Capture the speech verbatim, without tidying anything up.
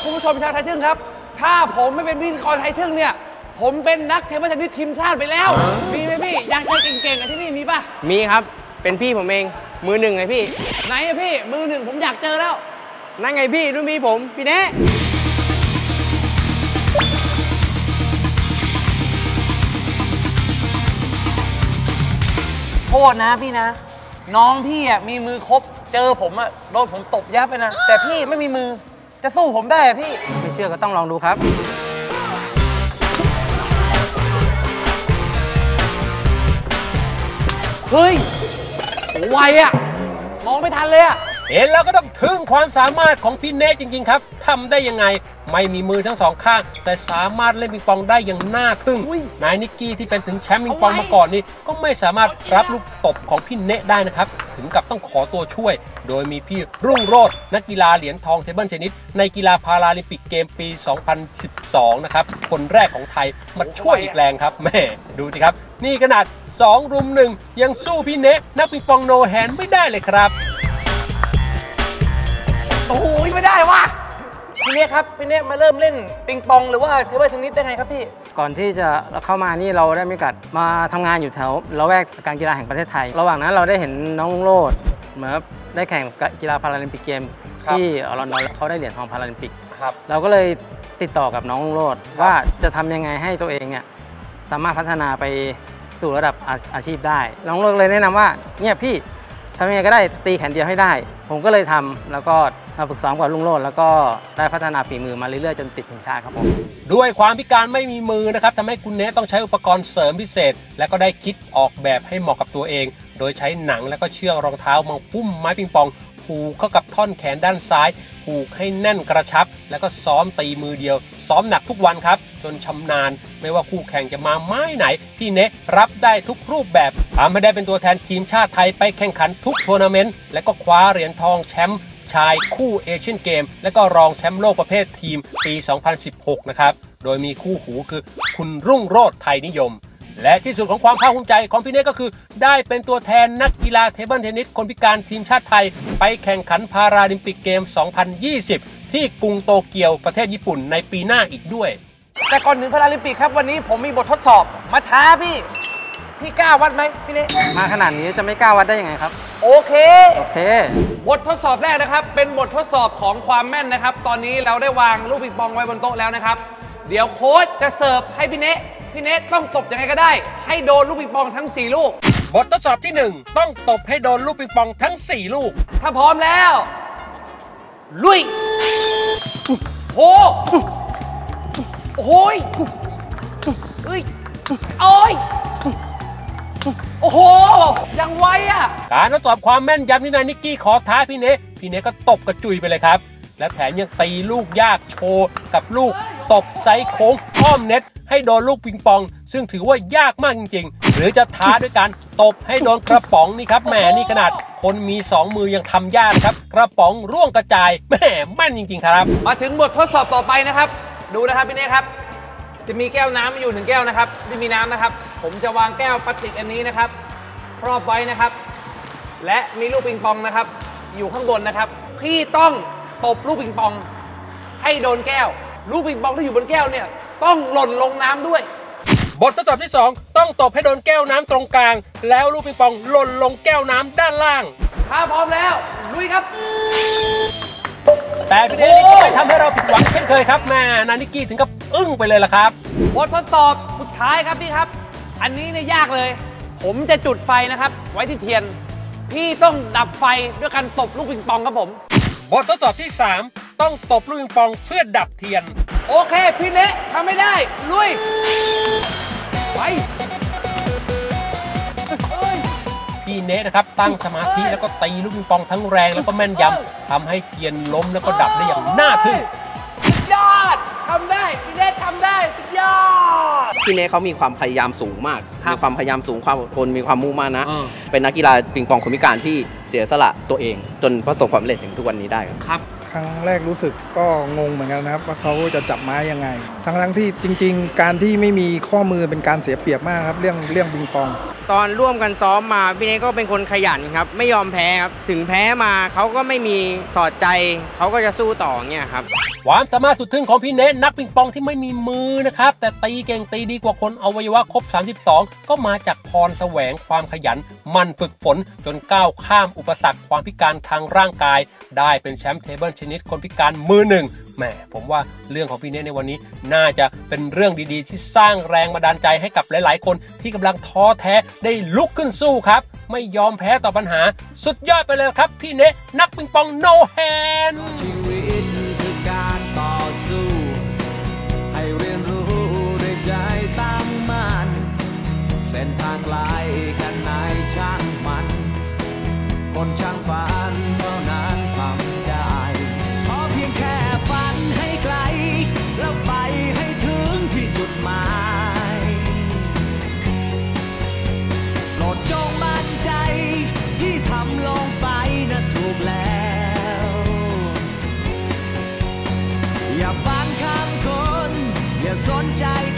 คุณผู้ชมชาวไทยทึ่งครับถ้าผมไม่เป็นพิธีกรไทยทึ่งเนี่ยผมเป็นนักเทเบิลเทนนิสทีมชาติไปแล้วมีไหมพี่อยากเจอเก่งๆอ่ะที่นี่มีป่ะมีครับเป็นพี่ผมเองมือหนึ่งไงพี่ไหนอะพี่มือหนึ่งผมอยากเจอแล้วนั่นไงพี่รุ่นพี่ผมพี่เน่โทษนะพี่นะน้องพี่อ่ะมีมือครบเจอผมอ่ะโดนผมตบยับไปนะแต่พี่ไม่มีมือจะสู้ผมได้อะพี่ไม่เชื่อก็ต้องลองดูครับเฮ้ยไวอ่ะมองไม่ทันเลยอ่ะเห็นแล้วก็ต้องทึ่งความสามารถของพี่เนทจริงๆครับทำได้ยังไงไม่มีมือทั้งสองข้างแต่สามารถเล่นปิงปองได้อย่างน่าทึ่งนายนิกกี้ที่เป็นถึงแชมป์ปิงปองมาก่อนนี้ก็ไม่สามารถรับลูกตบของพี่เนทได้นะครับถึงกับต้องขอตัวช่วยโดยมีพี่รุ่งโรจน์นักกีฬาเหรียญทองเทเบิลเทนนิสในกีฬาพาราลิมปิกเกมปี สองพันสิบสอง นะครับคนแรกของไทยมาช่วยอีกแรงครับแม่ดูสิครับนี่ขนาดสองรุมหนึ่งยังสู้พี่เนทนักปิงปองโนแฮนด์ไม่ได้เลยครับโอ้โหไม่ได้ว่ะพี่เนทครับพี่เนทมาเริ่มเล่นปิงปองหรือว่าเทเบิลเทนนิสได้ไงครับพี่ก่อนที่จะเข้ามานี่เราได้มีโอกาสมาทำงานอยู่แถวละแวกการกีฬาแห่งประเทศไทยระหว่างนั้นเราได้เห็นน้องลุงโรจน์เหมือนได้แข่งกีฬาพาราลิมปิกเกมที่ลอนดอนแล้วเขาได้เหรียญทองพาราลิมปิกเราก็เลยติดต่อกับน้องลุงโรจน์ว่าจะทำยังไงให้ตัวเองเนี่ยสามารถพัฒนาไปสู่ระดับอาชีพได้น้องลุงโรจน์เลยแนะนำว่าเนี่ยพี่ทำยังไงก็ได้ตีแขนเดียวให้ได้ผมก็เลยทำแล้วก็มาฝึกซ้อมกับลุงโรจน์แล้วก็ได้พัฒนาฝีมือมาเรื่อยๆจนติดทีมชาติครับผมด้วยความพิการไม่มีมือนะครับทำให้คุณเนทต้องใช้อุปกรณ์เสริมพิเศษและก็ได้คิดออกแบบให้เหมาะกับตัวเองโดยใช้หนังและก็เชือกรองเท้ามาปุ้มไม้ปิงปองผูกเข้ากับท่อนแขนด้านซ้ายผูกให้แน่นกระชับแล้วก็ซ้อมตีมือเดียวซ้อมหนักทุกวันครับจนชำนาญไม่ว่าคู่แข่งจะมาไม้ไหนพี่เนทรับได้ทุกรูปแบบทำให้ได้เป็นตัวแทนทีมชาติไทยไปแข่งขันทุกทัวร์นาเมนต์และก็คว้าเหรียญทองแชมป์ชายคู่เอเชียนเกมและก็รองแชมป์โลกประเภททีมปี สองพันสิบหก นะครับโดยมีคู่หูคือคุณรุ่งโรจน์ไทยนิยมและที่สุดของความภาคภูมิใจของพี่เนทก็คือได้เป็นตัวแทนนักกีฬาเทเบิลเทนนิสคนพิการทีมชาติไทยไปแข่งขันพาราลิมปิกเกม สองพันยี่สิบ ที่กรุงโตเกียวประเทศญี่ปุ่นในปีหน้าอีกด้วยแต่ก่อนถึงพาราลิมปิกครับวันนี้ผมมีบททดสอบมาท้าพี่พี่กล้าวัดไหมพี่เนทมาขนาดนี้จะไม่กล้าวัดได้ยังไงครับโอเคโอเคบททดสอบแรกนะครับเป็นบททดสอบของความแม่นนะครับตอนนี้เราได้วางลูกปิงปองไว้บนโต๊ะแล้วนะครับเดี๋ยวโค้ชจะเสิร์ฟให้พี่เนทพี่เนทต้องตบยังไงก็ได้ให้โดนลูกปิงปองทั้งสี่ลูกบททดสอบที่หนึ่งต้องตบให้โดนลูกปิงปองทั้งสี่ลูกถ้าพร้อมแล้วลุยโหโอ้ยเฮ้ยโอ้ยโอ้โหยังไวอ่ะการทดสอบความแม่นยำที่นายนิกกี้ขอท้าพี่เนทพี่เนทก็ตบกระจุยไปเลยครับและแถมยังตีลูกยากโชว์กับลูกตบไซส์โค้งอ้อมเน็ตให้โดนลูกปิงปองซึ่งถือว่ายากมากจริงๆหรือจะท้าด้วยการตบให้โดนกระป๋องนี่ครับแหมนี่ขนาดคนมีสองมือยังทำยากนะครับกระป๋องร่วงกระจายแหมแม่นจริงๆครับมาถึงบททดสอบต่อไปนะครับดูนะครับพี่เนทครับจะมีแก้วน้ำอยู่หนึ่งแก้วนะครับที่มีน้ำนะครับผมจะวางแก้วพลาสติกอันนี้นะครับครอบไว้นะครับและมีลูกปิงปองนะครับอยู่ข้างบนนะครับพี่ต้องตบลูกปิงปองให้โดนแก้วลูกปิงปองที่อยู่บนแก้วเนี่ยต้องหล่นลงน้ำด้วยบททดสอบที่สองต้องตบให้โดนแก้วน้ำตรงกลางแล้วลูกปิงปองหล่นลงแก้วน้ำด้านล่างถ้าพร้อมแล้วลุยครับแต่พี่เนทนี่ก็ไม่ทำให้เราผิดหวังเช่นเคยครับแม่นานิกกี้ถึงกับอึ้งไปเลยล่ะครับบททดสอบสุดท้ายครับพี่ครับอันนี้เนี่ยยากเลยผมจะจุดไฟนะครับไว้ที่เทียนพี่ต้องดับไฟด้วยการตบลูกปิงปองครับผมบททดสอบที่สามต้องตบลูกปิงปองเพื่อดับเทียนโอเคพี่เนททำไม่ได้ลุยไปพี่เนทนะครับตั้งสมาธิแล้วก็ตีลูกปิงปองทั้งแรงแล้วก็แม่นยำทำให้เทียนล้มแล้วก็ดับได้อย่างน่าทึ่งสุดยอดทำได้พี่เนททำได้สุดยอดพี่เนทเขามีความพยายามสูงมากมีความพยายามสูงความอดทนมีความมุ่งมั่นนะเป็นนักกีฬาปิงปองคนพิการที่เสียสละตัวเองจนประสบความสำเร็จถึงทุกวันนี้ได้ครับครั้งแรกรู้สึกก็งงเหมือนกันนะครับว่าเขาจะจับไม้ยังไง ทั้งทั้งที่จริงๆการที่ไม่มีข้อมือเป็นการเสียเปรียบมากครับเรื่องเรื่องปิงปองตอนร่วมกันซ้อมมาพี่เนทก็เป็นคนขยันครับไม่ยอมแพ้ครับถึงแพ้มาเขาก็ไม่มีถอดใจเขาก็จะสู้ต่อเนี่ยครับความสามารถสุดทึ่งของพี่เนทนักปิงปองที่ไม่มีมือนะครับแต่ตีเก่งตีดีกว่าคนอวัยวะครบสามสิบสองก็มาจากพรแสวงความขยันมันฝึกฝนจนก้าวข้ามอุปสรรคความพิการทางร่างกายได้เป็นแชมป์เทเบิลชนิดคนพิการมือหนึ่งแหมผมว่าเรื่องของพี่เนทในวันนี้น่าจะเป็นเรื่องดีๆที่สร้างแรงบันดาลใจให้กับหลายๆคนที่กำลังท้อแท้ได้ลุกขึ้นสู้ครับไม่ยอมแพ้ต่อปัญหาสุดยอดไปเลยครับพี่เนทนักปิงปองโนแฮนด์ชีวิตคือการต่อสู้ให้เรียนรู้ด้วยใจตั้งมั่นเส้นทางไกลแค่ไหนช่างมันคนช่างฝันเท่านั้นทำได้ขอเพียงแค่ฝันให้ไกลแล้วไปให้ถึงที่จุดหมายโปรดจงมั่นใจที่ทำลงไปนะถูกแล้วอย่าฟังคำคนอย่าสนใจ